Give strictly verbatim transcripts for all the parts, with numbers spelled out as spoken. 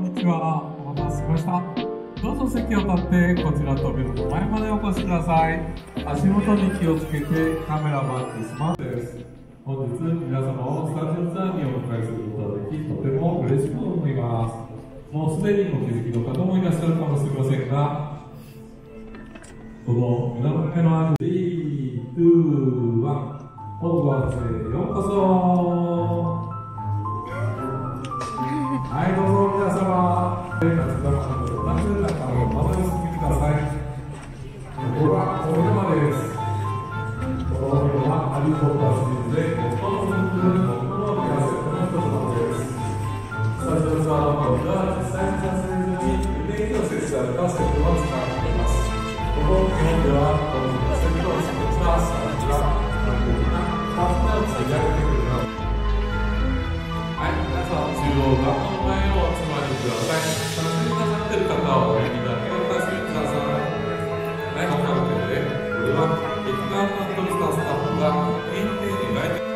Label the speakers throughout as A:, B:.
A: にちは。お待たせしました。どうぞ席を立ってこちら扉の前までお越しください。足元に気をつけてカメラバッグスマートです。本日皆様をスタジオツアーにお迎えすることができ、とても嬉しく思います。もうすでにお気づきの方もいらっしゃるかもしれませんが、この目の前のあるスリー、ツー、ワン、ホグワーツへようこそ。はい、どうぞ皆様、生活の中で同じ中をまだお進みください。ここは大山です。この世はハリー・ポッターシリーズで最も人気の最も手汗の一つなのです。スタジオツアーの方が実際に撮影中に腕に設置されたセットを使っています。ここ日本ではこのセットを作ったスタッフが完璧なパートナーを積み上げてくれます。はい、皆さん、中央側の前をお集まりください。写真になさっている方はお指だけお出しください。はい、おかげで、これは劇団担当したスタッフが園庭に来店。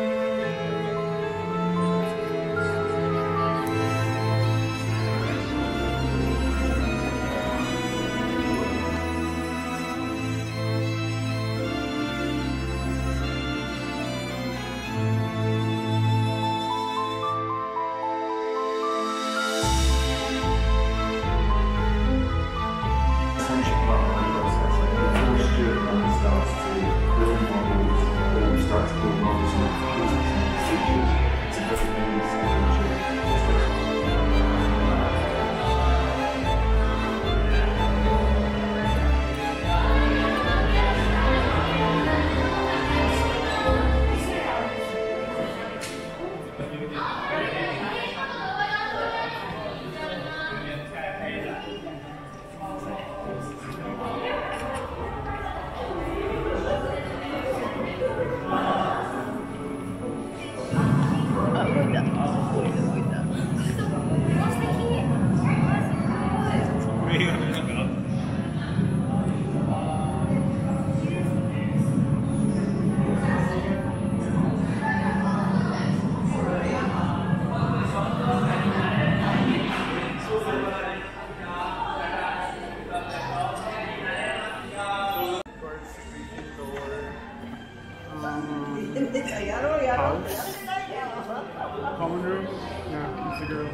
B: Common room? Yeah, it's a girl.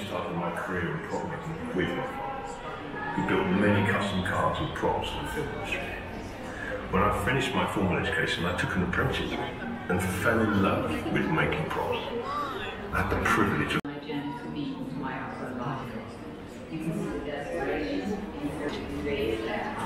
C: started my career in prop making with my father, who built many custom cars and props for the film industry. When I finished my formal education, I took an apprenticeship and fell in love with making props. I had the privilege of
D: You can see the desperation in search of creative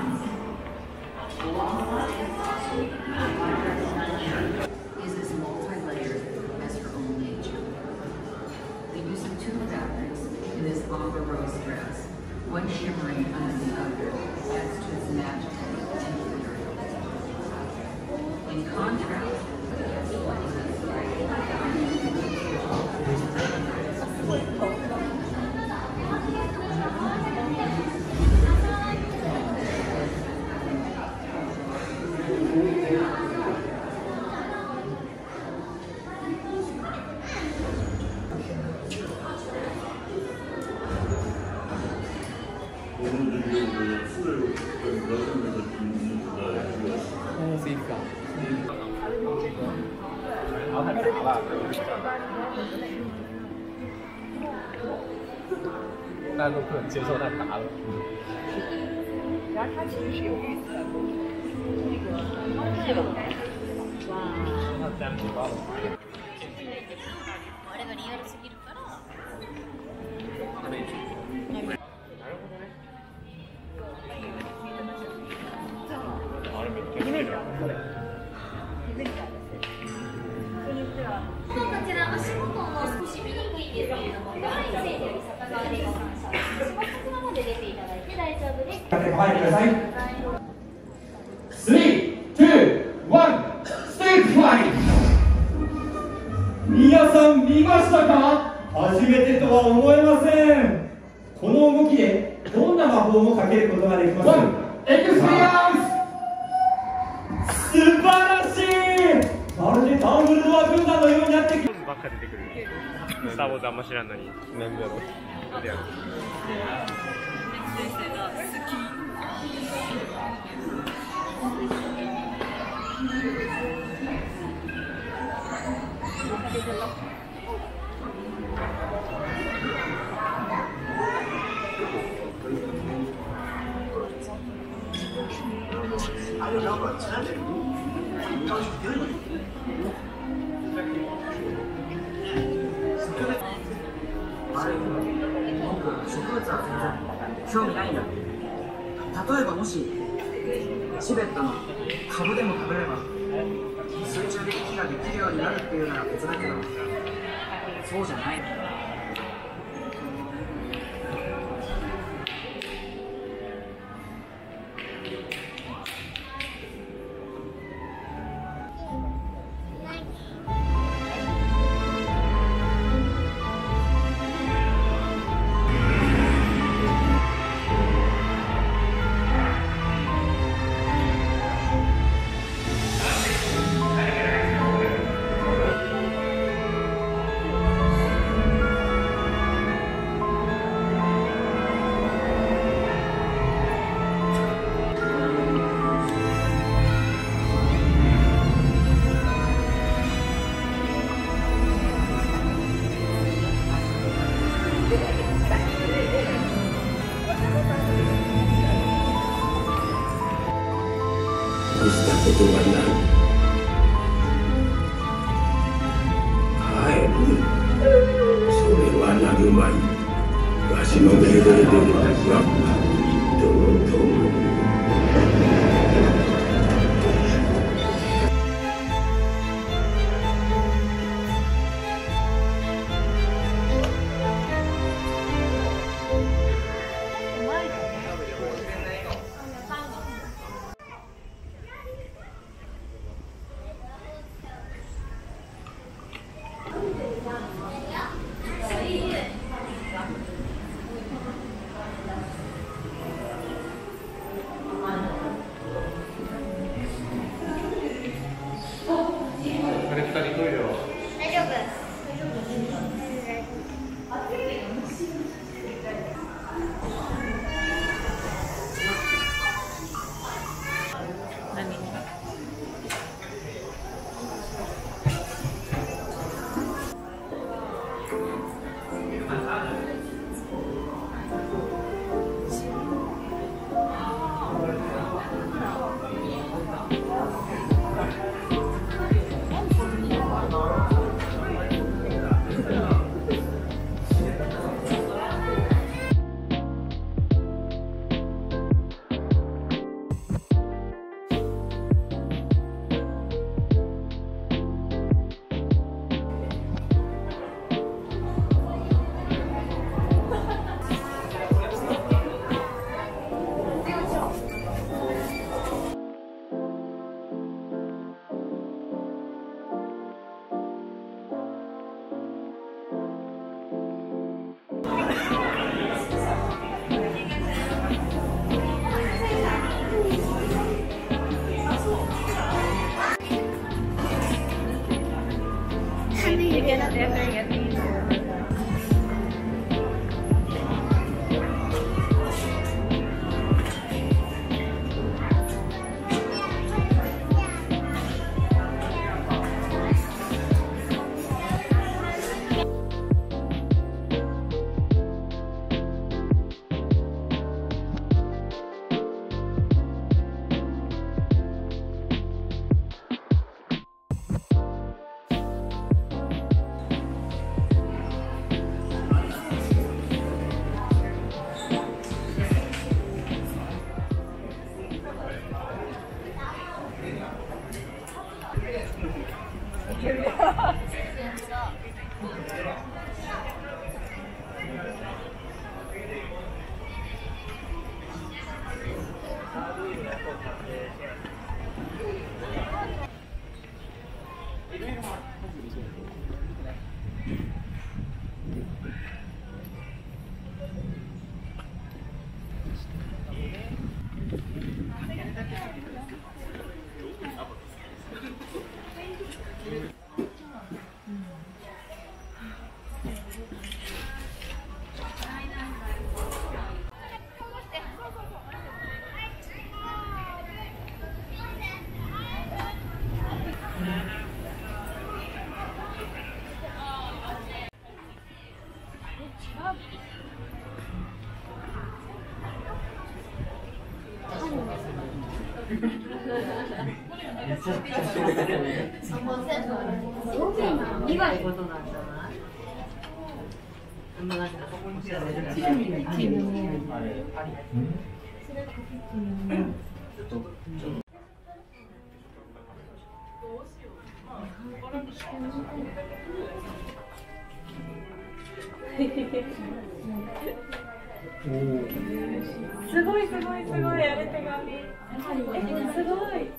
D: is as multi-layered as her own nature. The use of two fabrics in this ombre rose dress, one shimmering under the other, adds to its magical and ethereal. In contrast,
E: 大家都不能接受太杂了。
F: 然后它其实是有预测的，那个这个哇，
E: 那占比高了。
G: あれがリアルすぎるから。
E: あれめっちゃ綺麗だ。
G: こちら足元の少し見にくいんですけれども、画面線より外側でご反射、足元こちらまで出ていただいて大丈夫です。
H: 入ってください。スリー、ツー、ワン、ステージファイブ。皆さん見ましたか？初めてとは思えません。この動きでどんな魔法もかけることができます。エクスペリエンス。素晴らしい。まるでダンブルドア軍団のようになってき
B: ばっか出てくる。スター・ウォーズあんま知らんのに。
E: なんだろう。
F: 先生が好き。
I: 植物は全然興味ないんだ。例えばもしチベットの株でも食べれば水中で息ができるようになるっていうなら別だけど、そうじゃない。
J: したことはない。帰る。それはなるまい。わしの命令ではどうとも。
F: You cannot enter yet.
D: 苦いことなんじゃない？
F: すごいすごいすごいあれ手紙。えすごい。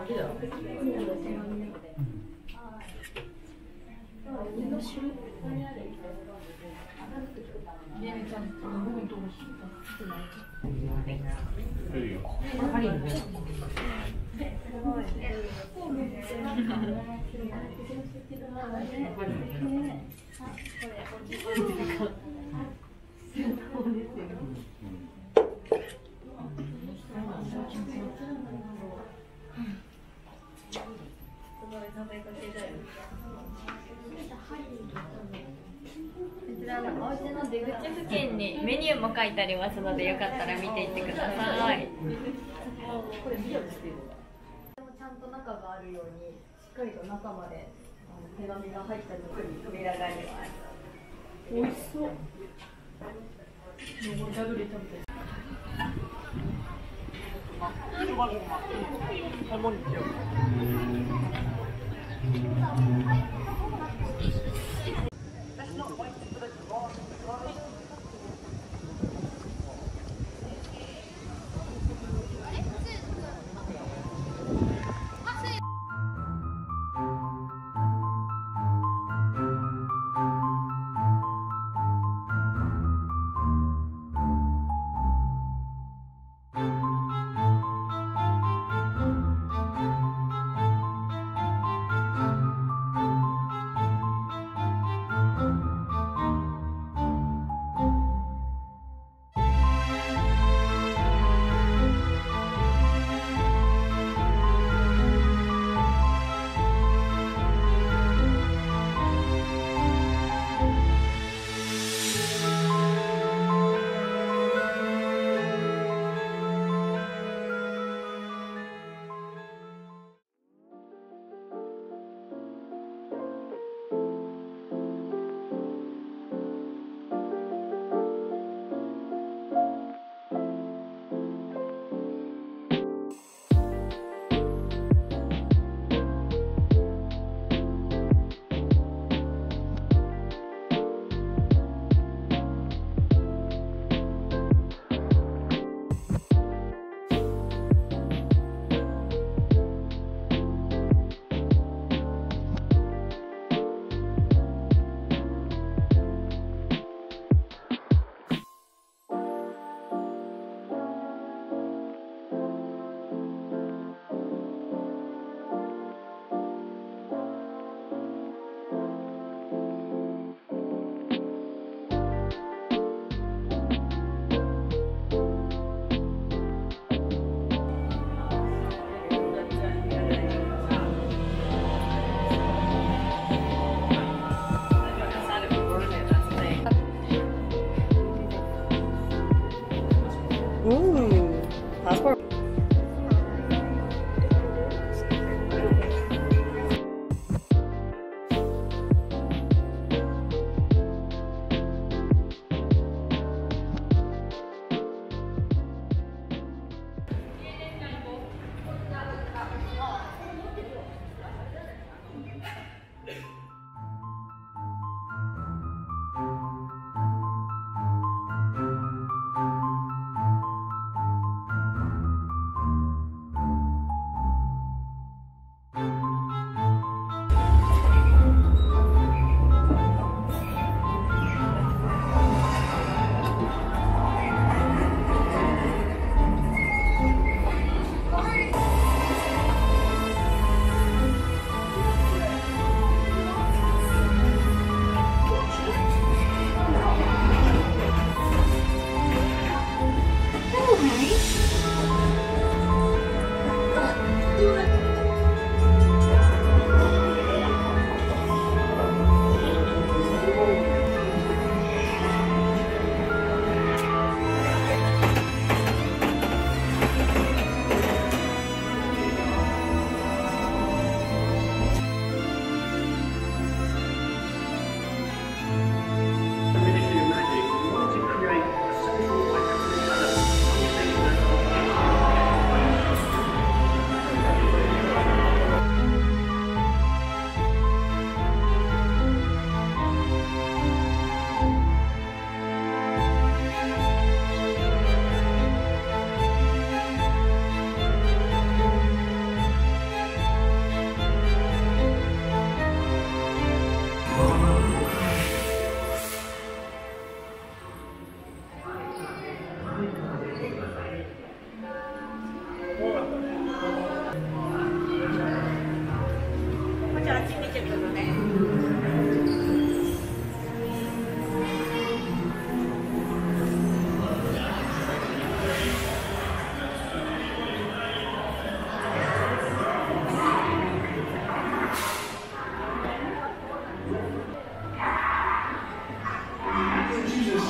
G: こちらのお家の出口付近にメニューも書いてありますので、よかったら見ていってください。これビデオですよ。ちゃんと中があるように、しっかりと中まで手紙が入った扉があります。
F: 美味しそう。ダブル食べて。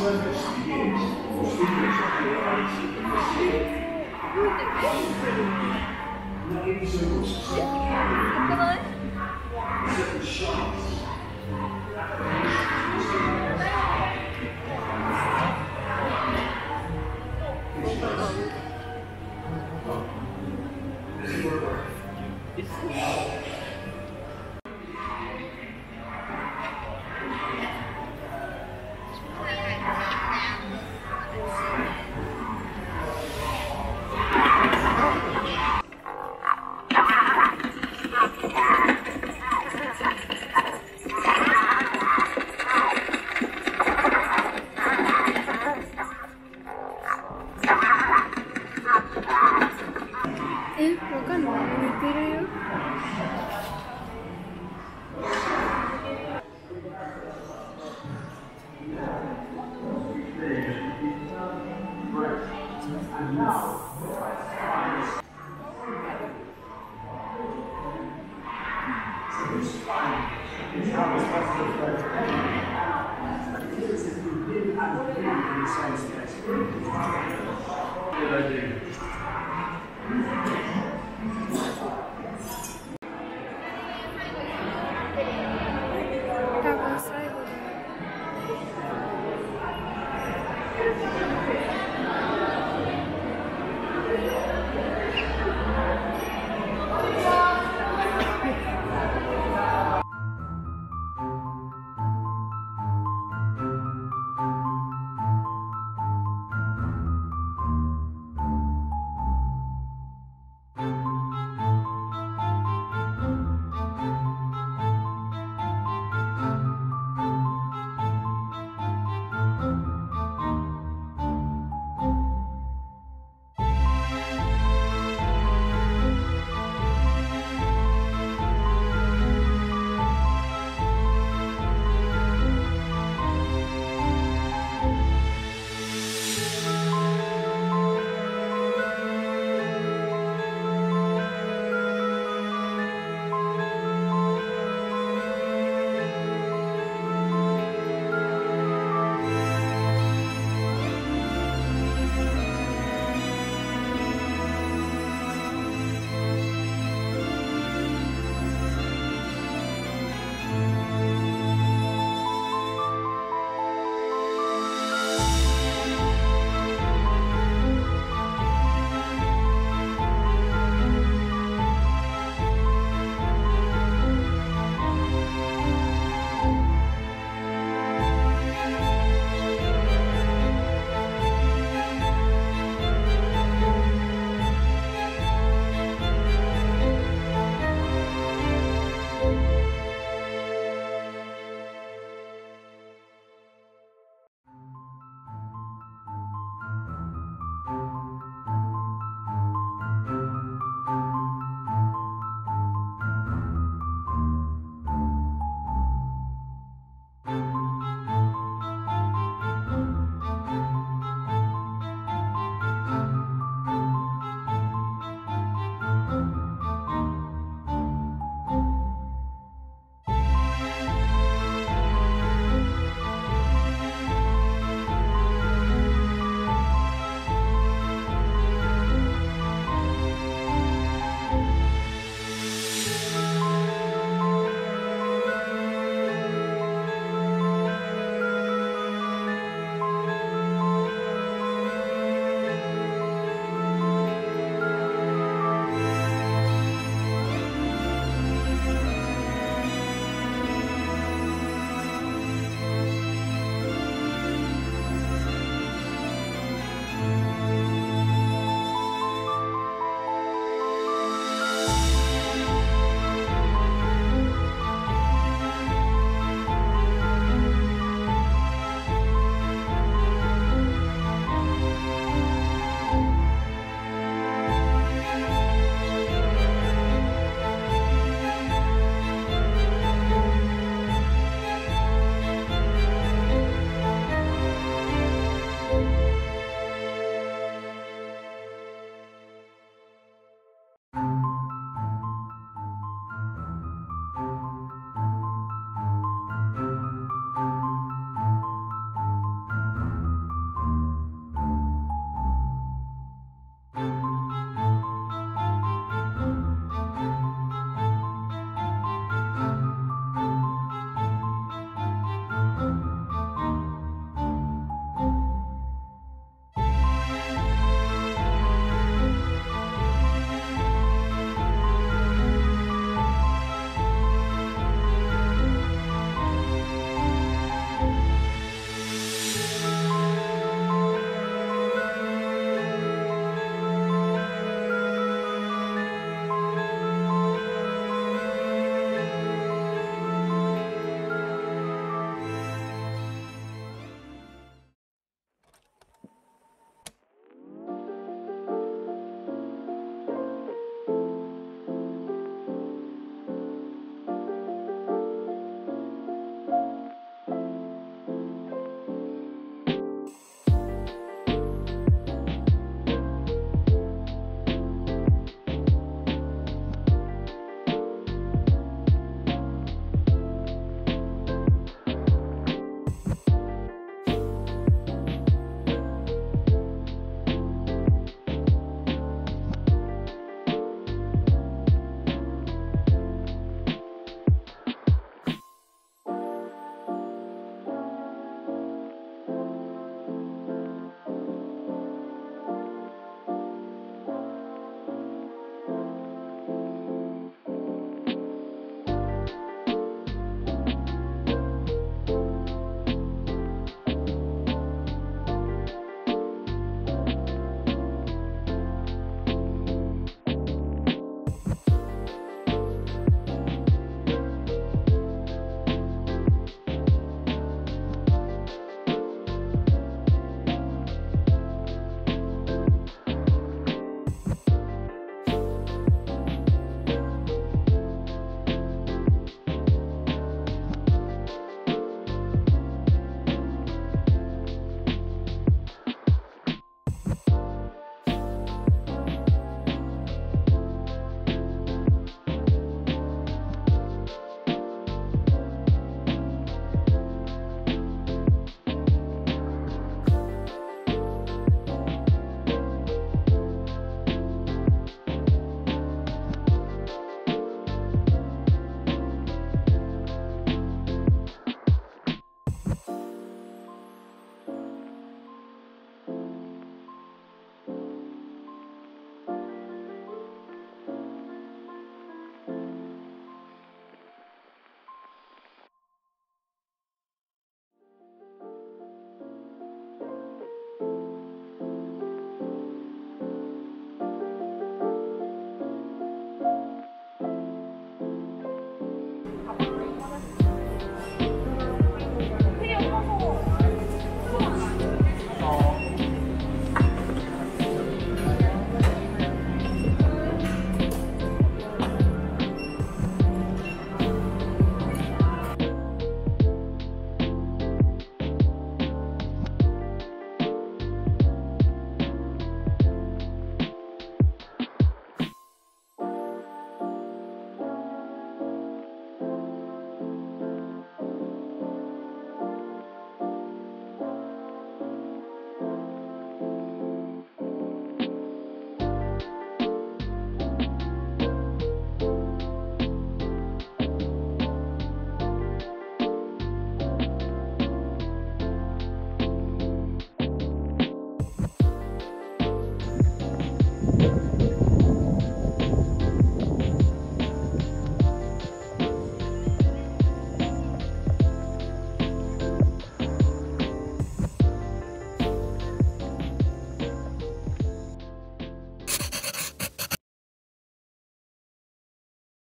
G: え、わかんない。似てるよ。
C: Good idea.